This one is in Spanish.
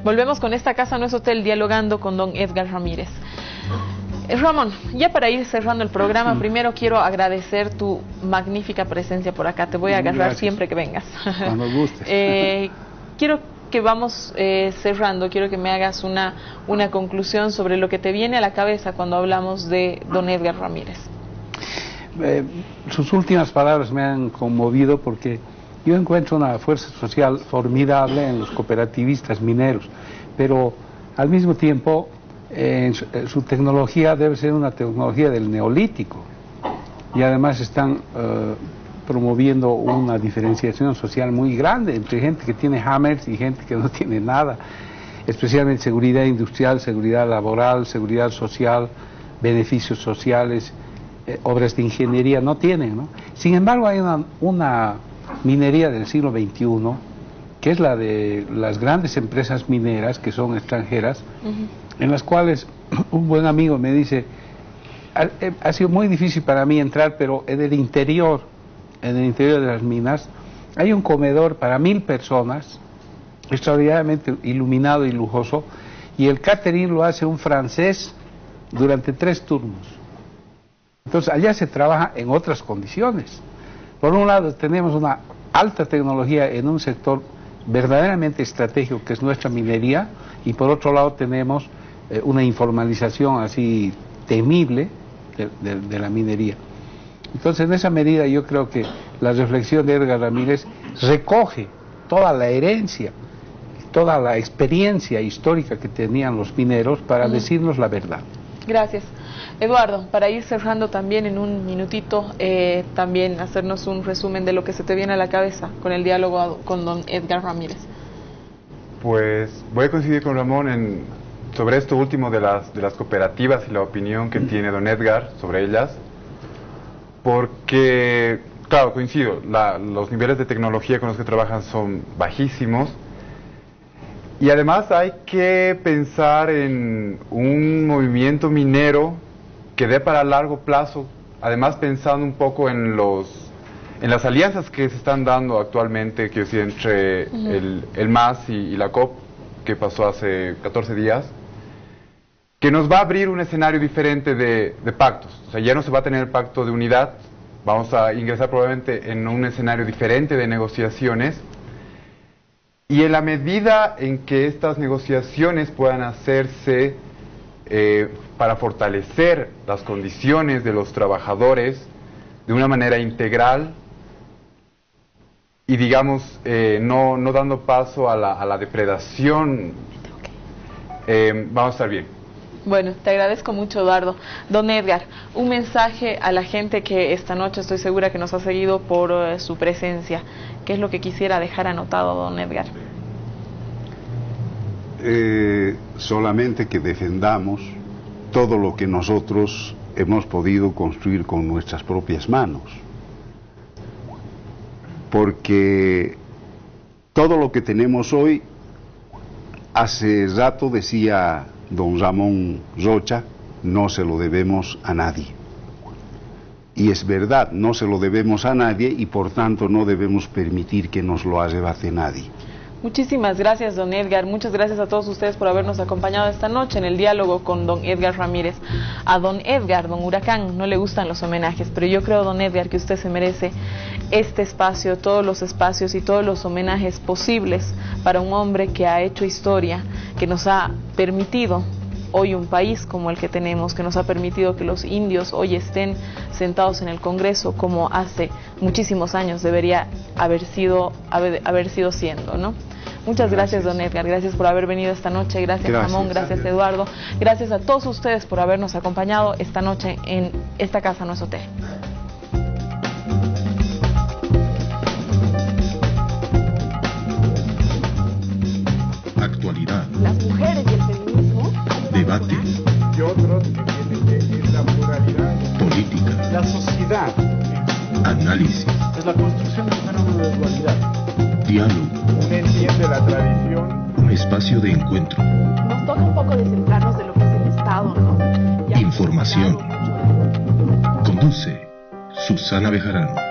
Volvemos con Esta Casa No Es Hotel, dialogando con don Edgar Ramírez. Ramón, ya para ir cerrando el programa, primero quiero agradecer tu magnífica presencia por acá. Te voy a agarrar siempre que vengas. Cuando gustes. Quiero que vamos cerrando, quiero que me hagas una conclusión sobre lo que te viene a la cabeza cuando hablamos de don Edgar Ramírez. Sus últimas palabras me han conmovido porque yo encuentro una fuerza social formidable en los cooperativistas mineros, pero al mismo tiempo su tecnología debe ser una tecnología del neolítico, y además están promoviendo una diferenciación social muy grande entre gente que tiene hammers y gente que no tiene nada, especialmente seguridad industrial, seguridad laboral, seguridad social, beneficios sociales, obras de ingeniería no tienen, ¿no? Sin embargo, hay una minería del siglo XXI, que es la de las grandes empresas mineras que son extranjeras, en las cuales un buen amigo me dice, ha sido muy difícil para mí entrar, pero en el interior de las minas, hay un comedor para 1000 personas, extraordinariamente iluminado y lujoso, y el catering lo hace un francés durante 3 turnos. Entonces allá se trabaja en otras condiciones. Por un lado tenemos una alta tecnología en un sector verdaderamente estratégico que es nuestra minería, y por otro lado tenemos una informalización así temible de la minería. Entonces, en esa medida yo creo que la reflexión de Edgar Ramírez recoge toda la herencia, toda la experiencia histórica que tenían los mineros para decirnos la verdad. Gracias. Eduardo, para ir cerrando también en un minutito, también hacernos un resumen de lo que se te viene a la cabeza con el diálogo con don Edgar Ramírez. Pues voy a coincidir con Ramón sobre esto último de las cooperativas y la opinión que tiene don Edgar sobre ellas, porque, claro, coincido, los niveles de tecnología con los que trabajan son bajísimos, y además hay que pensar en un movimiento minero que dé para largo plazo, además pensando un poco en las alianzas que se están dando actualmente, que es entre el MAS y la COP, que pasó hace 14 días, que nos va a abrir un escenario diferente de pactos. O sea, ya no se va a tener el pacto de unidad, vamos a ingresar probablemente en un escenario diferente de negociaciones, y en la medida en que estas negociaciones puedan hacerse para fortalecer las condiciones de los trabajadores de una manera integral y, digamos, no dando paso a la depredación, vamos a estar bien. Bueno, te agradezco mucho, Eduardo. Don Edgar, un mensaje a la gente que esta noche estoy segura que nos ha seguido por su presencia. ¿Qué es lo que quisiera dejar anotado, don Edgar? Solamente que defendamos todo lo que nosotros hemos podido construir con nuestras propias manos, porque todo lo que tenemos hoy, hace rato decía don Ramón Rocha, no se lo debemos a nadie, y es verdad, no se lo debemos a nadie, y por tanto no debemos permitir que nos lo arrebate nadie. Muchísimas gracias, don Edgar. Muchas gracias a todos ustedes por habernos acompañado esta noche en el diálogo con don Edgar Ramírez. A don Edgar, don Huracán, no le gustan los homenajes, pero yo creo, don Edgar, que usted se merece este espacio, todos los espacios y todos los homenajes posibles para un hombre que ha hecho historia, que nos ha permitido hoy un país como el que tenemos, que nos ha permitido que los indios hoy estén sentados en el Congreso como hace muchísimos años debería haber sido siendo, ¿no? Muchas gracias, don Edgar, gracias por haber venido esta noche, gracias Ramón, gracias Eduardo, gracias a todos ustedes por habernos acompañado esta noche en Esta Casa No Es Hotel. Actualidad. Las mujeres y el feminismo. Debate. Y otros entienden que es la pluralidad. Política. La sociedad. Análisis. Es la construcción de un fenómeno de dualidad. Diálogo. Uno entiende la tradición. Un espacio de encuentro. Nos toca un poco descentrarnos de lo que es el Estado, ¿no? Información. Conduce Susana Bejarano.